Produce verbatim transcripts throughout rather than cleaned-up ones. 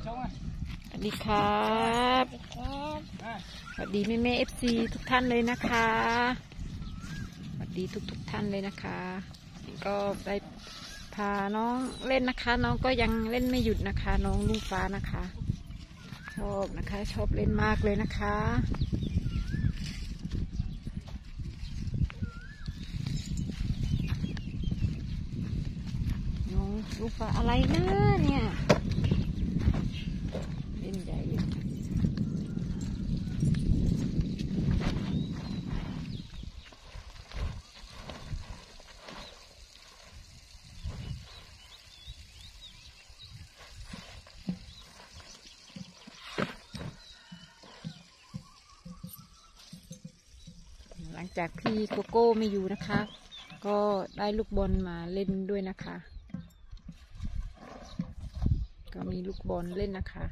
สวัสดีครับสวัสดีแม่แม่เอฟซีทุกท่านเลยนะคะสวัสดีทุกทุกท่านเลยนะคะก็ได้พาน้องเล่นนะคะน้องก็ยังเล่นไม่หยุดนะคะน้องลุงฟ้านะคะชอบนะคะชอบเล่นมากเลยนะคะน้องลุงฟ้าอะไรนะเนี่ยเล่นใหญ่เลยหลังจากพี่โกโก้ไม่อยู่นะคะก็ได้ลูกบอลมาเล่นด้วยนะคะก็มีลูกบอลเล่นนะคะ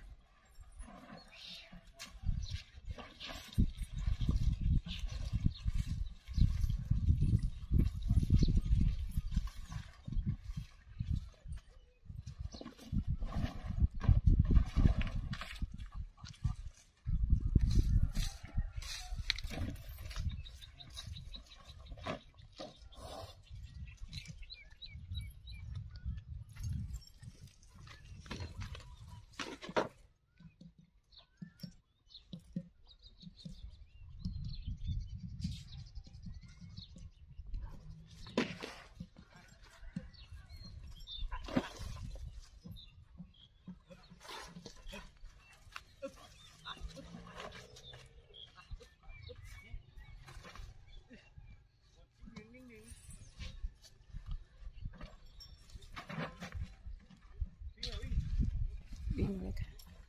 วิ่งเลยค่ะ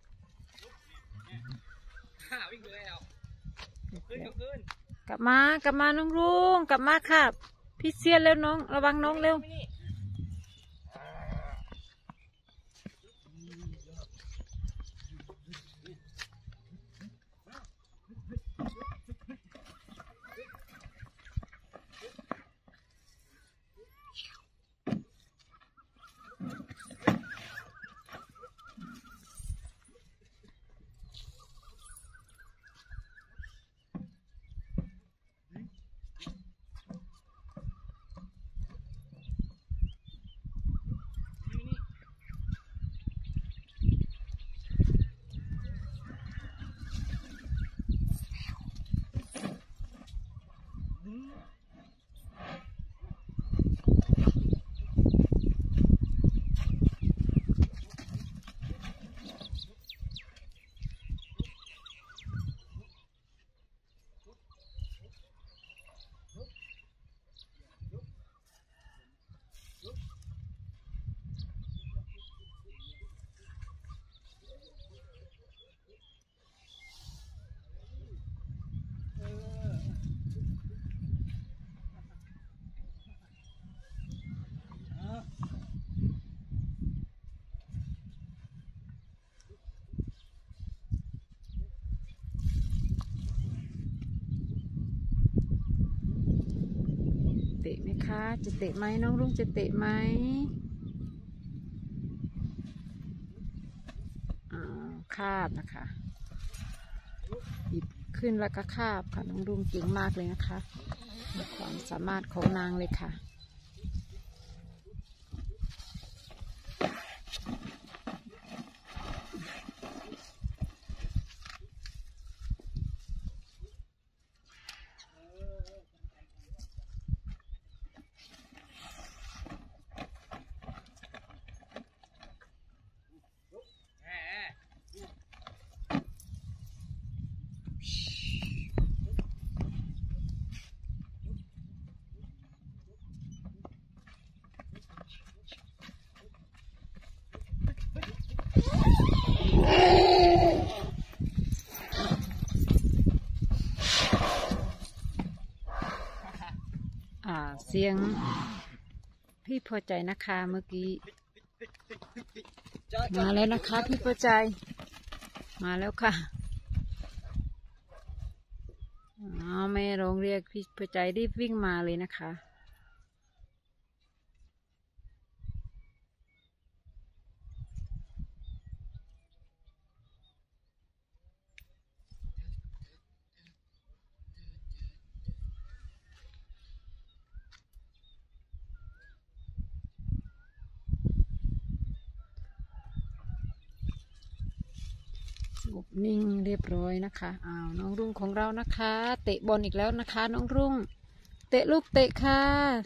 วิ่งเลยเอากลับมากลับมาน้องลุงกลับมาค่ะพี่เสียเร็วน้องระวังน้องเร็วเตะไหมคะจะเตะไหมน้องลุงจะเตะไหมอ่าคาบนะคะหยิบขึ้นแล้วก็คาบค่ะน้องลุงเก่งมากเลยนะคะความสามารถของนางเลยค่ะอ่าเสียงพี่พอใจนะคะเมื่อกี้มาแล้วนะคะพี่พอใจมาแล้วค่ะอ๋อแม่ร้องเรียกพี่พอใจรีบวิ่งมาเลยนะคะ องบนิ่งเรียบร้อยนะคะอ้าวน้องรุ่งของเรานะคะเตะบอลอีกแล้วนะคะน้องรุ่งเตะลูกเตะค่ะ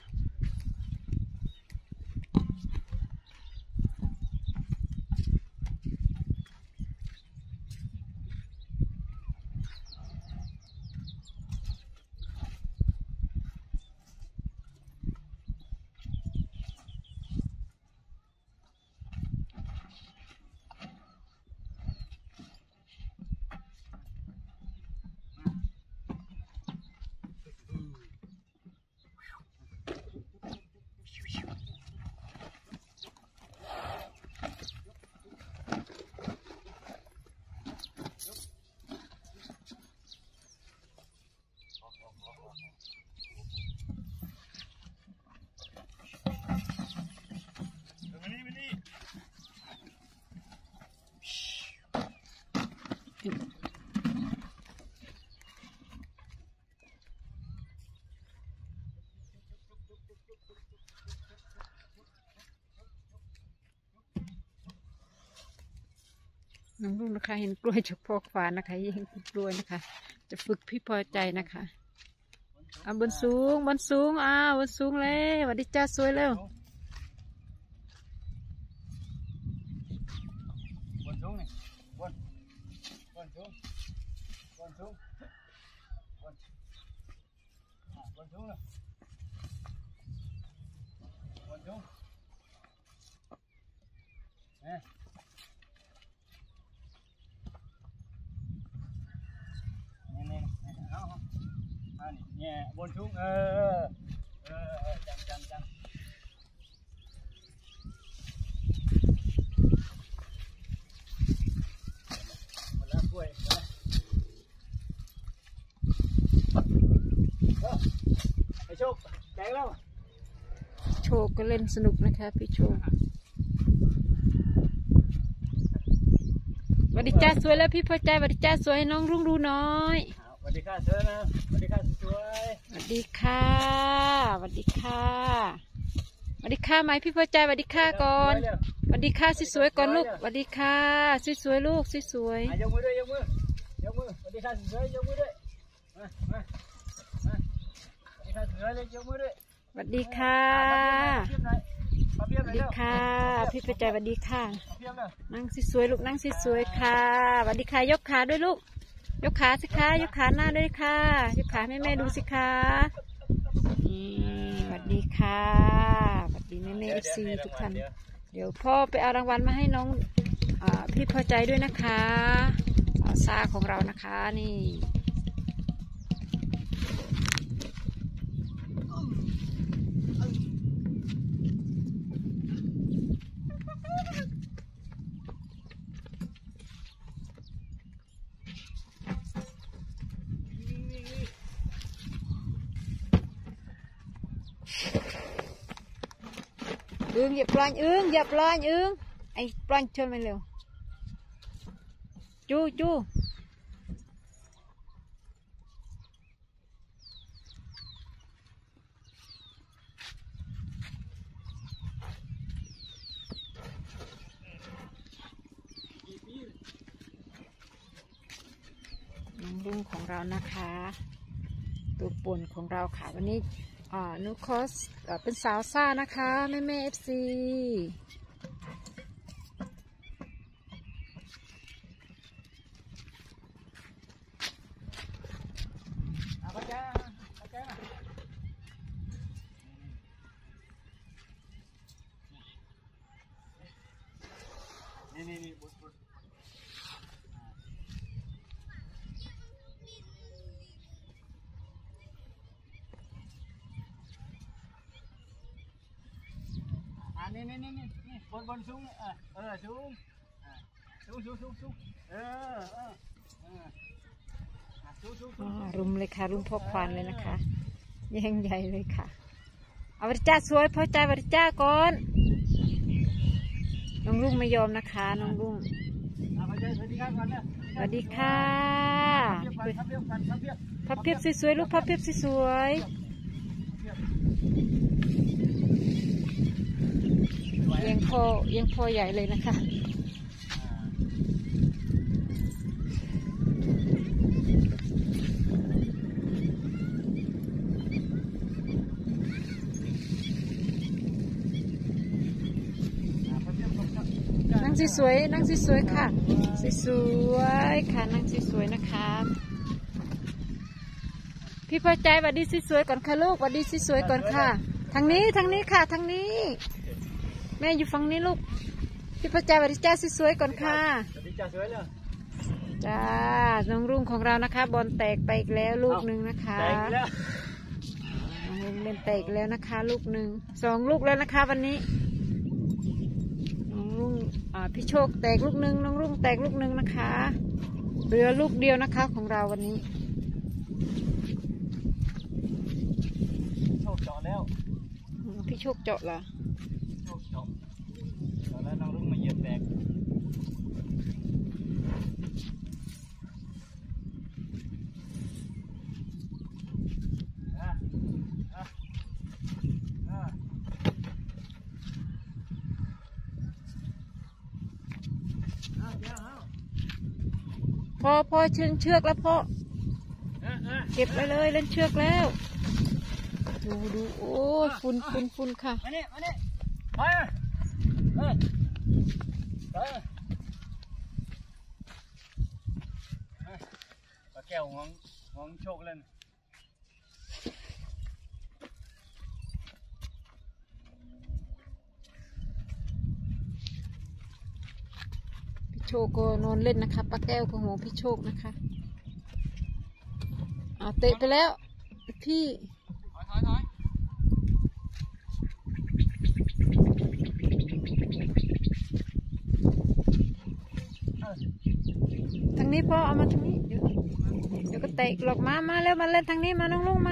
น้องรุ่งนะคะเห็นกล้วยจากพ่อควานนะคะยังกล้วยนะคะจะฝึกพี่พอใจนะคะเอาบนสูงบนสูงอ้าวบนสูงเลยสวัสดีจ้าสวยเร็วบนสูงนี่บนบนสูงบนสูงบนบนสูงเลยบนสูงเนี่ยนี่นี่เอาเอานี่เนี่ยบนสูงเออเออจังจังจังหมดแล้วกล้วยไอ้โชคแดงแล้วโชว์ก็เล่นสนุกนะคะพี่โชว์สวัสดีจ้าสวยแล้วพี่พอใจสวัสดีจ้าสวยให้น้องรุ่งดูน้อยสวัสดีค่ะเชิญนะสวัสดีค่ะสวยสวัสดีค่ะสวัสดีค่ะสวัสดีค่ะไหมพี่พอใจสวัสดีค่ะก่อนสวัสดีค่ะสวยๆก่อนลูกสวัสดีค่ะสวยๆลูกสวยๆยกมือด้วยยกมือยกมือสวัสดีค่ะสวยยกมือด้วยมามามาสวัสดีค่ะสวยเลยยกมือด้วยสวัสดีค่ะสวัสดีค่ะพี่พอใจสวัสดีค่ะนั่งสวยๆลูกนั่งสวยๆค่ะสวัสดีค่ะยกขาด้วยลูกยกขาสิคะยกขาหน้าด้วยค่ะยกขาแม่แม่ดูสิคะนี่สวัสดีค่ะสวัสดีแม่แม่เอฟซีทุกท่านเดี๋ยวพ่อไปเอารางวัลมาให้น้องอพี่พอใจด้วยนะคะซาของเรานะคะนี่อึ้งอย่าปล่อยอึ้งอย่าปล่อยอึ้งไอ้ปล่อยชนไปเร็วจูจูน้องรุ่งของเรานะคะตัวป่นของเราค่ะวันนี้อ่านุคอสเป็นสาวซ่านะคะแม่แม่เอฟซีนี่นี่นี่บุญบุญนี่นี่นี่นี่บนบนสูงเออเออสูงสูงสูงสูงสูงเออเออเออสูงสูงสูงรุมเลยค่ะรุมพกควันเลยนะคะยังใหญ่เลยค่ะเอาบริจ้าสวยพอใจบริจ้าก่อนน้องรุ่งไม่ยอมนะคะน้องรุ่งสวัสดีค่ะพับเพียบสวยๆลูกพับเพียบสวยยังพอยังพอใหญ่เลยนะคะสวยๆนั่งสวยๆค่ะสวยๆค่ะนั่งสวยๆนะคะพี่พอใจหวัดดีสวยๆก่อนค่ะลูกหวัดดีสวยๆก่อนค่ะทางนี้ทางนี้ค่ะทางนี้แม่อยู่ฝั่งนี้ลูกพี่พอใจหวัดดีจ้าสวยๆก่อนค่ะสวัสดีจ้าสวยเลยจ้าน้องรุ่งของเรานะคะบอลแตกไปอีกแล้วลูกหนึ่งนะคะแตกแล้วน้องรุ่งเล่นแตกแล้วนะคะลูกหนึ่งสองลูกแล้วนะคะวันนี้น้องรุ่งอ่าพี่โชคแตกลูกหนึ่งน้องรุ่งแตกลูกหนึ่งนะคะเหลือลูกเดียวนะคะของเราวันนี้โชคเจาะแล้วพี่โชคเจาะเหรอโชคเจาะเจาะแล้วน้องรุ่งมาเหยียบแตกพอพอเชือกเชือกแล้วพ่อเก็บไปเลยเล่นเชือกแล้วดูดูโอ้ฝุ่นฝุ่นฝุ่นค่ะมาเนี่ยมาเนี่ยไปเออเออปลาแก้วงงงงโชคเล่นโชคก็นอนเล่นนะคะป้าแก้วของหงพี่โชคนะคะเอาเตะไปแล้วพี่ถอยถอยถอยทางนี้พ่อเอามาทางนี้เดี๋ยวเดี๋ยวก็เตะหลอกมามาแล้วมาเล่นทางนี้มาน้องลุงมา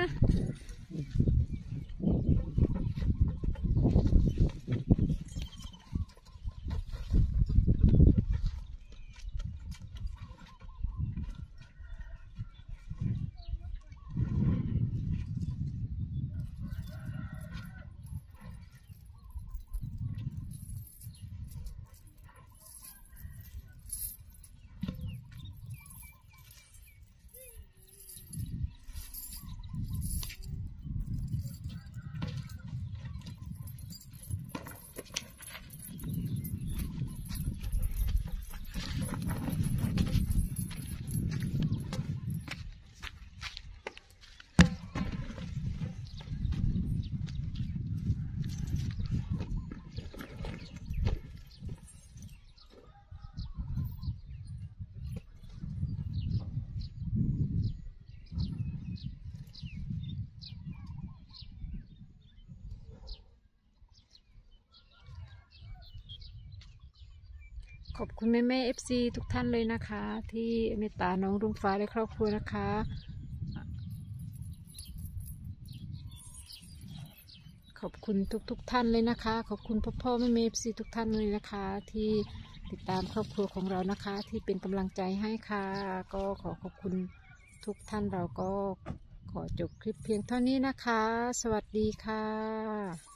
ขอบคุณแม่แม่เอฟซีทุกท่านเลยนะคะที่เมตตาน้องรุ่งฟ้าและครอบครัวนะคะขอบคุณทุกทุกท่านเลยนะคะขอบคุณพ่อพ่อแม่แม่เอฟซีทุกท่านเลยนะคะที่ติดตามครอบครัวของเรานะคะที่เป็นกำลังใจให้ค่ะก็ขอขอบคุณทุกท่านเราก็ขอจบคลิปเพียงเท่านี้นะคะสวัสดีค่ะ